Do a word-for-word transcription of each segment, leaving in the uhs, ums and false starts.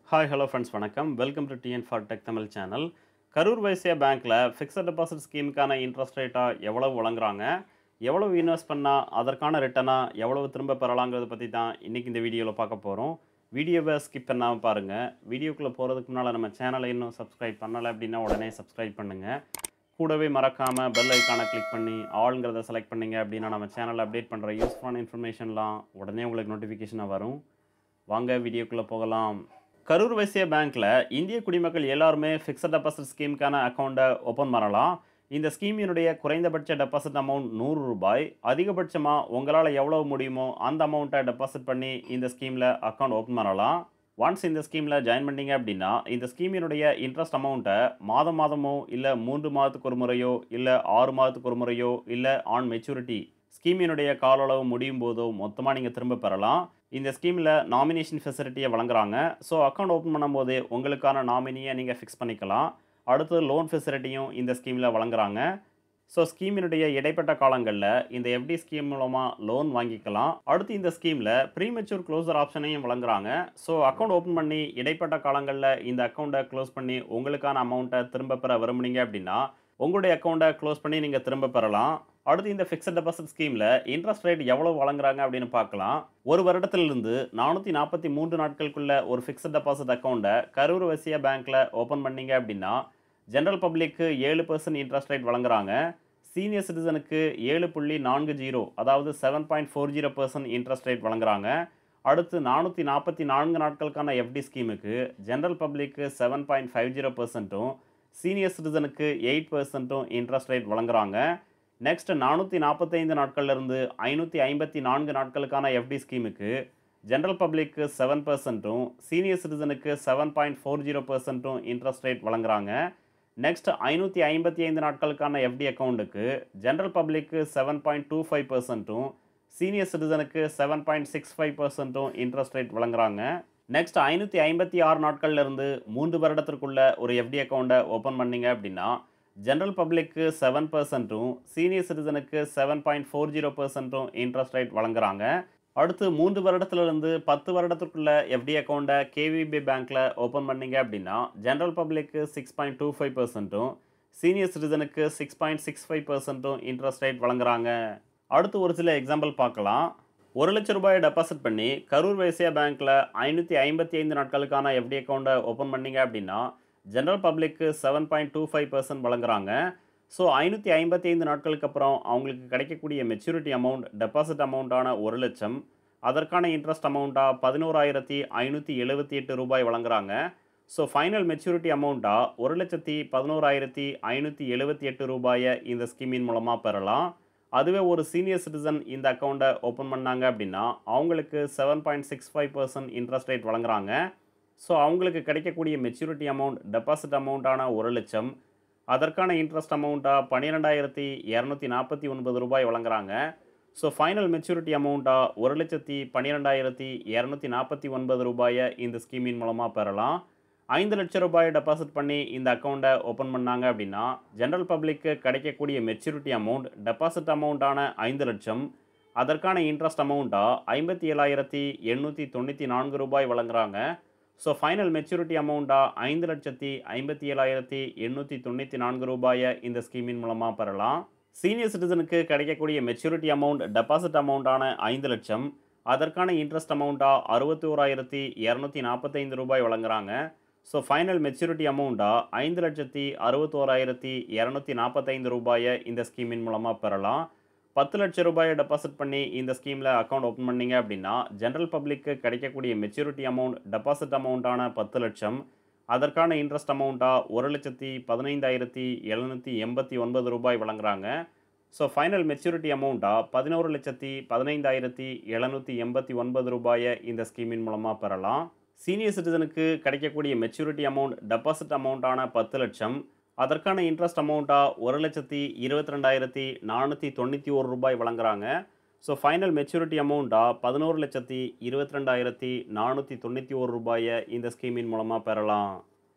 Hi, hello friends, வணக்கம். Welcome to T N for Tech Tamil channel. Karur Vaishya பேங்க்ல fixed deposit ஸ்கீமுக்கான interest ரேட்டா எவ்வளவு வழங்குறாங்க, எவ்வளவு இன்வெஸ்ட் பண்ணா அதற்கான ரிட்டர்னா எவ்வளவு திரும்ப பெறலாங்கிறத பற்றி தான் இன்னைக்கு இந்த வீடியோவில் பார்க்க போகிறோம். வீடியோவை ஸ்கிப் பண்ணாமல் பாருங்கள். வீடியோக்குள்ளே போகிறதுக்கு முன்னால் நம்ம சேனலை இன்னும் சப்ஸ்கிரைப் பண்ணலை அப்படின்னா உடனே சப்ஸ்கிரைப் பண்ணுங்கள். கூடவே மறக்காமல் பெல் ஐக்கானை கிளிக் பண்ணி ஆளுங்கிறத செலக்ட் பண்ணிங்க அப்படின்னா நம்ம சேனலில் அப்டேட் பண்ணுற யூஸ்ஃபுல்லான இன்ஃபர்மேஷன்லாம் உடனே உங்களுக்கு நோட்டிஃபிகேஷனாக வரும். வாங்க வீடியோக்குள்ளே போகலாம். கரூர் வைசியா பேங்க்ல இந்திய குடிமக்கள் எல்லாருமே ஃபிக்ஸட் டெபாசிட் ஸ்கீமுக்கான அக்கௌண்ட்டை ஓப்பன் பண்ணலாம். இந்த ஸ்கீமினுடைய குறைந்தபட்ச டெபாசிட் அமௌண்ட் நூறு ரூபாய். அதிகபட்சமாக உங்களால் எவ்வளோ முடியுமோ அந்த அமௌண்ட்டை டெபாசிட் பண்ணி இந்த ஸ்கீமில் அக்கௌண்ட் ஓப்பன் பண்ணலாம். ஒன்ஸ் இந்த ஸ்கீமில் ஜாயின் பண்ணிங்க அப்படின்னா இந்த ஸ்கீமினுடைய இன்ட்ரெஸ்ட் அமௌண்ட்டை மாதம் மாதமோ இல்லை மூன்று மாதத்துக்கு ஒரு முறையோ இல்லை ஆறு மாதத்துக்கு ஒரு முறையோ இல்லை ஆன் மெச்சூரிட்டி ஸ்கீமினுடைய கால அளவு முடியும் போதோ மொத்தமாக நீங்கள் திரும்ப பெறலாம். இந்த ஸ்கீமில் நாமினேஷன் ஃபெசிலிட்டியை வழங்குறாங்க. ஸோ அக்கௌண்ட் ஓப்பன் பண்ணும்போது உங்களுக்கான நாமினியை நீங்கள் ஃபிக்ஸ் பண்ணிக்கலாம். அடுத்து லோன் ஃபெசிலிட்டியும் இந்த ஸ்கீமில் வழங்குறாங்க. ஸோ ஸ்கீமினுடைய இடைப்பட்ட காலங்களில் இந்த எஃப்டி ஸ்கீம் மூலமாக லோன் வாங்கிக்கலாம். அடுத்து இந்த ஸ்கீமில் ப்ரீமெச்சூர் க்ளோசர் ஆப்ஷனையும் வழங்குறாங்க. ஸோ அக்கௌண்ட் ஓப்பன் பண்ணி இடைப்பட்ட காலங்களில் இந்த அக்கௌண்ட்டை க்ளோஸ் பண்ணி உங்களுக்கான அமௌண்ட்டை திரும்ப பெற விரும்புனீங்க அப்படின்னா உங்களுடைய அக்கௌண்ட்டை க்ளோஸ் பண்ணி நீங்கள் திரும்ப பெறலாம். அடுத்து இந்த ஃபிக்ஸட் டெபாசிட் ஸ்கீமில் இன்ட்ரெஸ்ட் ரேட் எவ்வளோ வழங்குறாங்க அப்படின்னு பார்க்கலாம். ஒரு வருடத்திலிருந்து நானூற்றி நாற்பத்தி மூன்று நாட்களுக்குள்ள ஒரு ஃபிக்ஸட் டெபாசிட் அக்கௌண்ட்டை கரூர் வைசியா பேங்க்கில் ஓப்பன் பண்ணீங்க அப்படின்னா ஜென்ரல் பப்ளிக்கு ஏழு பர்சன்ட் இன்ட்ரெஸ்ட் ரேட் வழங்குறாங்க. சீனியர் சிட்டிசனுக்கு ஏழு புள்ளி நான்கு ஜீரோ அதாவது seven point four zero percent interest rate வழங்குறாங்க. அடுத்து நானூற்றி நாற்பத்தி நான்கு நாட்களுக்கான எஃப்டி ஸ்கீமுக்கு ஜென்ரல் பப்ளிக்கு செவன் பாயிண்ட் ஃபைவ் ஜீரோ பர்சன்ட்டும் சீனியர் சிட்டிசனுக்கு எயிட் பர்சன்ட்டும் இன்ட்ரெஸ்ட் ரேட் வழங்குறாங்க. நெக்ஸ்ட் நானூற்றி நாற்பத்தைந்து நாட்கள்லேருந்து ஐநூற்றி ஐம்பத்தி நான்கு நாட்களுக்கான எஃப்டி ஸ்கீமுக்கு ஜென்ரல் பப்ளிக்கு செவன் பர்சன்ட்டும் சீனியர் சிட்டிசனுக்கு செவன் பாயிண்ட் ஃபோர் ஜீரோ பர்சன்ட்டும் இன்ட்ரெஸ்ட் ரேட் வழங்குறாங்க. நெக்ஸ்ட் ஐநூற்றி ஐம்பத்தி ஐந்து நாட்களுக்கான எஃப்டி அக்கௌண்ட்டுக்கு ஜென்ரல் பப்ளிக்கு செவன் பாயிண்ட் டூ ஃபைவ் பர்சன்ட்டும் சீனியர் சிட்டிசனுக்கு செவன் பாயிண்ட் சிக்ஸ் ஃபைவ் பர்சன்ட்டும் இன்ட்ரெஸ்ட் ரேட் வழங்குறாங்க. நெக்ஸ்ட் ஐநூற்றி ஐம்பத்தி ஆறு நாட்கள்லேருந்து மூன்று வருடத்திற்குள்ள ஒரு எஃப்டி அக்கௌண்ட்டை ஓப்பன் பண்ணிங்க அப்படின்னா ஜென்ரல் பப்ளிக்கு செவன் பர்சன்ட்டும் சீனியர் சிட்டிசனுக்கு செவன் பாயிண்ட் ஃபோர் ஜீரோ பர்சன்ட்டும் இன்ட்ரெஸ்ட் ரேட் வழங்குறாங்க. அடுத்து மூன்று வருடத்துலேருந்து பத்து வருடத்திற்குள்ள எஃப்டி அக்கௌண்ட்டை கேவிபி பேங்க்கில் ஓப்பன் பண்ணிங்க அப்படின்னா ஜென்ரல் பப்ளிக்கு சிக்ஸ் பாயிண்ட் டூ ஃபைவ் பர்சன்ட்டும் சீனியர் சிட்டிசனுக்கு சிக்ஸ் பாயிண்ட் சிக்ஸ் ஃபைவ் பர்சன்ட்டும் இன்ட்ரெஸ்ட் ரேட் வழங்குறாங்க. அடுத்து ஒரு சில எக்ஸாம்பிள் பார்க்கலாம். ஒரு லட்ச ரூபாயை டெபாசிட் பண்ணி கரூர் வைசியா பேங்க்கில் ஐநூற்றி ஐம்பத்தி ஐந்து நாட்களுக்கான எஃப்டி அக்கௌண்ட்டை ஓப்பன் பண்ணிங்க அப்படின்னா ஜென்ரல் பப்ளிக்கு seven point two five percent வழங்குறாங்க. ஸோ ஐநூற்றி ஐம்பத்தி ஐந்து நாட்களுக்கு அப்புறம் அவங்களுக்கு கிடைக்கக்கூடிய மெச்சூரிட்டி அமௌண்ட் டெபாசிட் அமௌண்ட்டான ஒரு லட்சம், அதற்கான இன்ட்ரெஸ்ட் அமௌண்ட்டாக பதினோராயிரத்தி ஐநூற்றி எழுபத்தி எட்டு ரூபாய் வழங்குறாங்க. ஸோ ஃபைனல் மெச்சூரிட்டி அமௌண்ட்டாக ஒரு லட்சத்தி பதினோராயிரத்தி ஐநூற்றி எழுபத்தி எட்டு ரூபாயை இந்த ஸ்கீமின் மூலமாக பெறலாம். அதுவே ஒரு சீனியர் சிட்டிசன் இந்த அக்கௌண்ட்டை ஓப்பன் பண்ணாங்க அப்படின்னா அவங்களுக்கு seven point six five percent interest rate வழங்குறாங்க. ஸோ அவங்களுக்கு கிடைக்கக்கூடிய மெச்சூரிட்டி அமௌண்ட் டெபாசிட் அமௌண்ட்டான ஒரு லட்சம், அதற்கான இன்ட்ரெஸ்ட் அமௌண்ட்டாக பன்னிரெண்டாயிரத்தி இரநூத்தி நாற்பத்தி ஒன்பது ரூபாய் வழங்குறாங்க. ஸோ ஃபைனல் மெச்சூரிட்டி அமௌண்ட்டாக ஒரு லட்சத்தி பன்னிரெண்டாயிரத்தி இரநூத்தி நாற்பத்தி ஒன்பது ரூபாயை இந்த ஸ்கீமின் மூலமாக பெறலாம். ஐந்து லட்சம் ரூபாய் டெபாசிட் பண்ணி இந்த அக்கௌண்ட்டை ஓப்பன் பண்ணாங்க அப்படின்னா ஜென்ரல் பப்ளிக்கு கிடைக்கக்கூடிய மெச்சூரிட்டி அமௌண்ட் டெபாசிட் அமௌண்ட்டான ஐந்து லட்சம், அதற்கான இன்ட்ரெஸ்ட் அமௌண்ட்டாக ஐம்பத்தி ஏழாயிரத்தி எண்ணூற்றி தொண்ணூற்றி நான்கு ரூபாய் வழங்குறாங்க. ஸோ ஃபைனல் மெச்சூரிட்டி அமௌண்ட்டாக ஐந்து லட்சத்தி ஐம்பத்தி ஏழாயிரத்தி எண்ணூற்றி தொண்ணூற்றி நான்கு ரூபாயை இந்த ஸ்கீமின் மூலமாக பெறலாம். சீனியர் சிட்டிசனுக்கு கிடைக்கக்கூடிய மெச்சூரிட்டி அமௌண்ட் டெபாசிட் அமௌண்ட்டான ஐந்து லட்சம், அதற்கான இன்ட்ரெஸ்ட் அமௌண்ட்டாக அறுபத்தி ஓராயிரத்தி இரநூத்தி நாற்பத்தைந்து ரூபாய் வழங்குறாங்க. ஸோ ஃபைனல் மெச்சூரிட்டி அமௌண்ட்டாக ஐந்து லட்சத்தி அறுபத்தோராயிரத்தி இரநூத்தி நாற்பத்தைந்து ரூபாயை இந்த ஸ்கீமின் மூலமாக பெறலாம். பத்து லட்சம் ரூபாயை டெபாசிட் பண்ணி இந்த ஸ்கீமில் அக்கௌண்ட் ஓப்பன் பண்ணிங்க அப்படின்னா ஜென்ரல் பப்ளிக்கு கிடைக்கக்கூடிய மெச்சூரிட்டி அமௌண்ட் டெபாசிட் அமௌண்ட்டான பத்து லட்சம், அதற்கான இன்ட்ரெஸ்ட் அமௌண்ட்டாக ஒரு லட்சத்தி பதினைந்தாயிரத்தி எழுநூற்றி எண்பத்தி ஒன்பது ரூபாய் வழங்குறாங்க. ஸோ ஃபைனல் மெச்சூரிட்டி அமௌண்ட்டாக பதினோரு லட்சத்தி பதினைந்தாயிரத்தி எழுநூற்றி எண்பத்தி ஒன்பது ரூபாயை இந்த ஸ்கீமின் மூலமாக பெறலாம். சீனியர் சிட்டிசனுக்கு கிடைக்கக்கூடிய மெச்சூரிட்டி அமௌண்ட் டெபாசிட் அமௌண்ட்டான பத்து லட்சம், அதற்கான இன்ட்ரெஸ்ட் அமௌண்ட்டாக ஒரு லட்சத்தி இருபத்தி ரெண்டாயிரத்தி நானூற்றி தொண்ணூற்றி ஒரு ரூபாய் வழங்குறாங்க. ஸோ ஃபைனல் மெச்சூரிட்டி அமௌண்ட்டாக பதினோரு லட்சத்தி இருபத்தி ரெண்டாயிரத்தி நானூற்றி தொண்ணூற்றி ஒரு ரூபாயை இந்த ஸ்கீமின் மூலமாக பெறலாம்.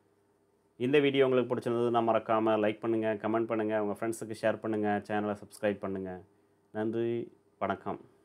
இந்த வீடியோ உங்களுக்கு பிடிச்சிருந்ததுன்னா மறக்காமல் லைக் பண்ணுங்கள், கமெண்ட் பண்ணுங்கள், உங்கள் ஃப்ரெண்ட்ஸுக்கு ஷேர் பண்ணுங்கள், சேனலை சப்ஸ்கிரைப் பண்ணுங்கள். நன்றி, வணக்கம்.